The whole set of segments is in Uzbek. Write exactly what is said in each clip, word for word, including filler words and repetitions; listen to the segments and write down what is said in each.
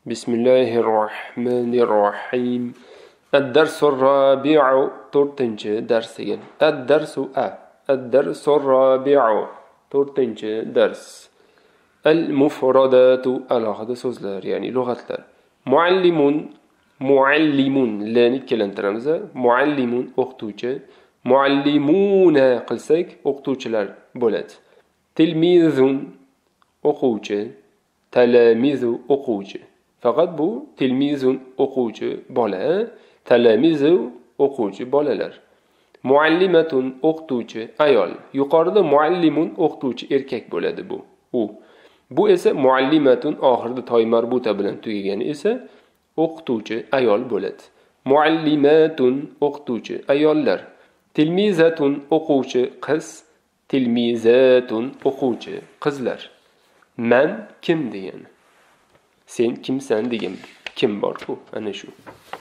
بسم الله الرحمن الرحيم. الدرس الرابع تورتنج درسين. الدرس أ الدرس الرابع تورتنج درس. المفردات الأخذ سوزلر يعني لغتلر. معلم معلم لا نتكلم ترمزة معلم أختوش معلمون قلسك أختوشلر بولت. تلميذ أخوش تلاميذ أخوش فقط bu tilmizun o'quvchi bola, talamizu o'quvchi bolalar. Muallimatun o'qituvchi ayol. Yuqorida muallimun o'qituvchi erkak bo'ladi bu. U. Bu esa muallimatun oxirida toy marbuta bilan tugagani esa o'qituvchi ayol bo'ladi. Muallimatun o'qituvchi ayollar. Tilmizatun o'quvchi qiz, tilmizatun o'quvchi qizlar. Man kim degan? Sen kimsan degan kim bor bu? Ana shu.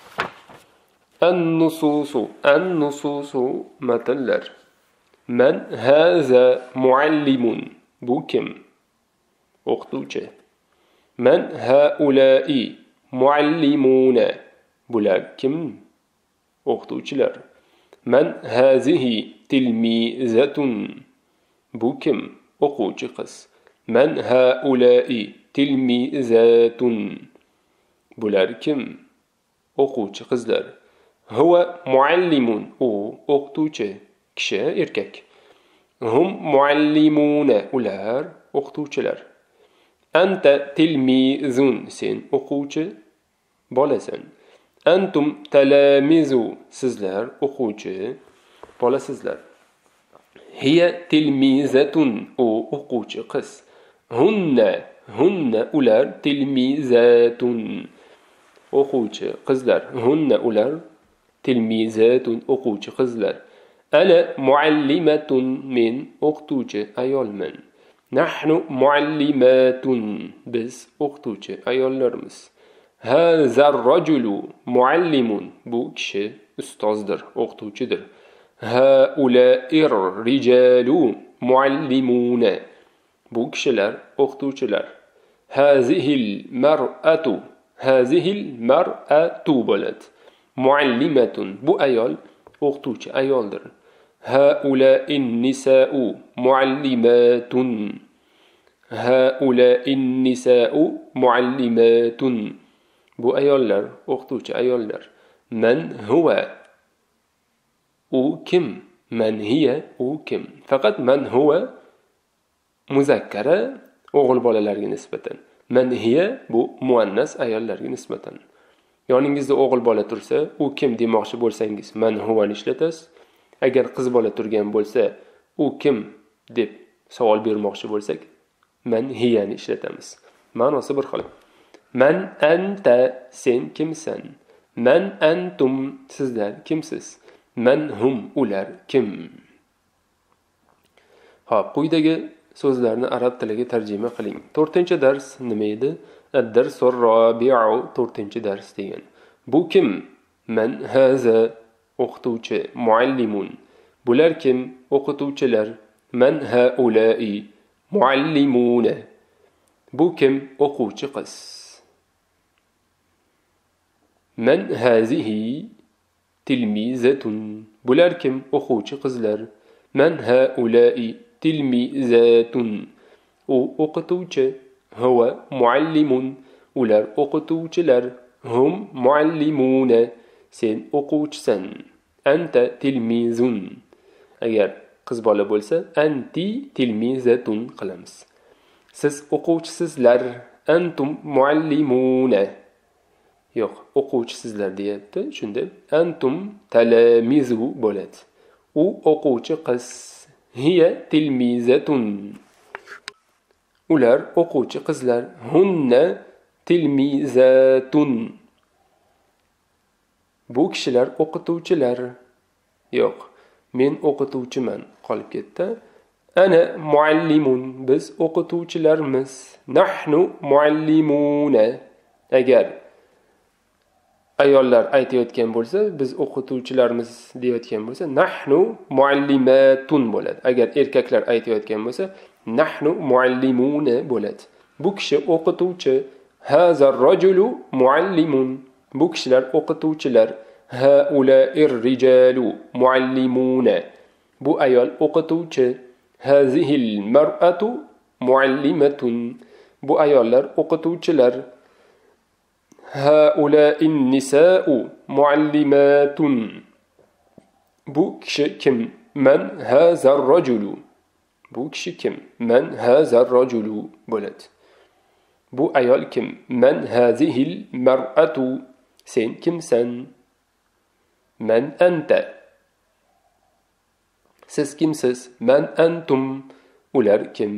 An-nususu an-nususu matallar. Man haza muallimun. Bu kim? O'qituvchi. Man haula'i muallimuna. Bular kim? O'qituvchilar. Man hazihi tilmizatun. Bu kim? O'quvchi qiz. Man haula'i tilmizatun. Bular kim? O'quvchi qizlar. Huwa muallimun. U o'qituvchi kishi erkak. Hum muallimuna. Ular o'qituvchilar. Anta tilmizun. Sen o'quvchi bolasan. Antum talamizu. Sizlar o'quvchi bolasizlar. Hiya tilmizatun. U o'quvchi qiz. Hunna hunna ular tilmizatun o'quvchi qizlar. Hunna ular tilmizatun o'quvchi qizlar. Ana muallimatun men o'qituvchi ayolman. Nahnu muallimatun biz o'qituvchi ayollarmiz. Hazar rajulu muallimun bu kishi ustozdir, o'qituvchidir. Haula'ir rijalu muallimuna bu kishilar o'qituvchilar. Hazihil mar'atu hazihil mar'atu bo'ladi. Muallimatun bu ayol o'qituvchi ayoldir. Haula'in nisa'u muallimatun. Haula'in nisa'u muallimatun bu ayollar o'qituvchi ayollar. Man huwa u kim? Man hiya u kim? Faqat man huwa muzakkara o'g'il bolalarga nisbatan. Man hiya bu muannas ayollarga nisbatan. Yoningizda o'g'il bola tursa, u kim demoqchi bo'lsangiz, man huwa ni ishlatasiz. Agar qiz bola turgan bo'lsa, u kim deb savol bermoqchi bo'lsak, man hiya ni ishlatamiz. Ma'nosi bir xil. Man anta sen kimsan? Man antum sizlar kimsiz? Man hum ular kim? Xo'p, quyidagi so'zlarni arab tiliga tarjima qiling. to'rtinchi dars nima edi? Ad-darsul rabi'u to'rtinchi dars degan. Bu kim? Man haza o'qituvchi, muallimun. Bular kim? O'qituvchilar. Man haula'i muallimuna. Bu kim? O'quvchi qiz. Man hazihi tilmizatun. Bular kim? O'quvchi qizlar. Man haula'i tilmizatun. U o'qituvchi. Huwa muallimun. Ular o'qituvchilar. Hum muallimuna. Sen o'quvchisan. Anta tilmizun. Agar qiz bola bo'lsa, anti tilmizatun qilamiz. Siz o'quvchisizlar. Antum muallimuna. Yo'q, o'quvchisizlar deyapti. Shunda antum talamizu bo'ladi. U o'quvchi qiz. Hiya tilmizatun. Ular o'quvchi qizlar. Hunna tilmizatun. Bu kishilar o'qituvchilar. Yo'q, men o'qituvchiman qolib ketdi. Ana muallimun. Biz o'qituvchilarmiz. Nahnu muallimuna. Agar ayollar aytayotgan bo'lsa, biz o'qituvchilarmiz deyotgan bo'lsa, nahnu muallimatun bo'ladi. Agar erkaklar aytayotgan bo'lsa, nahnu muallimuna bo'ladi. Bu kishi o'qituvchi. Hazar rajulu muallimun. Bu kishilar o'qituvchilar. Haula'ir rijalu muallimuna. Bu ayol o'qituvchi. Hazihil mar'atu muallimatun. Bu ayollar o'qituvchilar. Haula'in nisa'u muallimatun. Bu kishi kim? Man hazar rajulu. Bu kishi kim? Man hazar rajulu bo'ladi. Bu ayol kim? Man hazihil mar'atu. Sen kimsan? Man anta. Siz kimsiz? Man antum. Ular kim?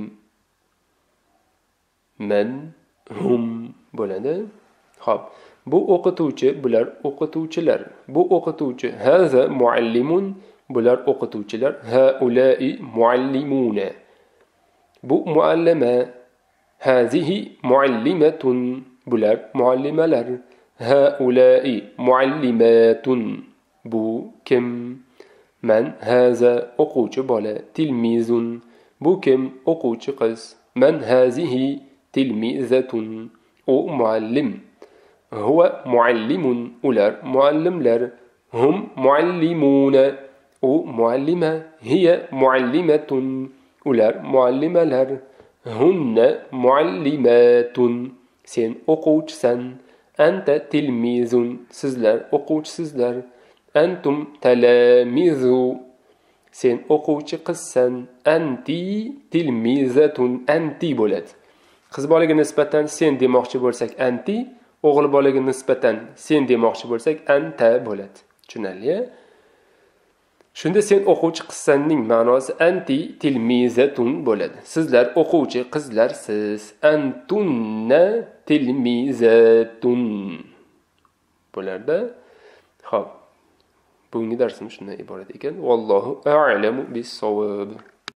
Man hum bo'ladi. Xo'p. Bu o'qituvchi, bular o'qituvchilar. Bu o'qituvchi. Haza muallimun. Bular o'qituvchilar. Haula'i muallimuna. Bu muallima. Hazihi muallimatun. Bular muallimalar. Haula'i muallimatun. Bu kim? Man haza o'quvchi bola. Tilmizun. Bu kim? O'quvchi qiz. Man hazihi tilmizatun. U muallim. Huwa muallimun. Ular muallimlar. Hum muallimuna. U muallima. Hiya muallimatun. Ular muallimalar. Hunna muallimatun. Sen o'quvchisan. Anta tilmizun. Sizlar o'quvchisizlar. Antum talamizu. Sen o'quvchi qizsan. Anti tilmizatun. Anti bo'ladi. Qiz bolaga nisbatan sen demoqchi bo'lsak anti, o'g'il bolaga nisbatan sen demoqchi bo'lsak anta bo'ladi. Tushunarli? Shunda sen o'quvchi qizsanning ma'nosi anti tilmizatun bo'ladi. Sizlar o'quvchi qizlarsiz. Antunna tilmizatun bo'larda. Xo'p. Bugungi darsimiz shundan iborat ekan. Vallohu a'lamu bis-savob.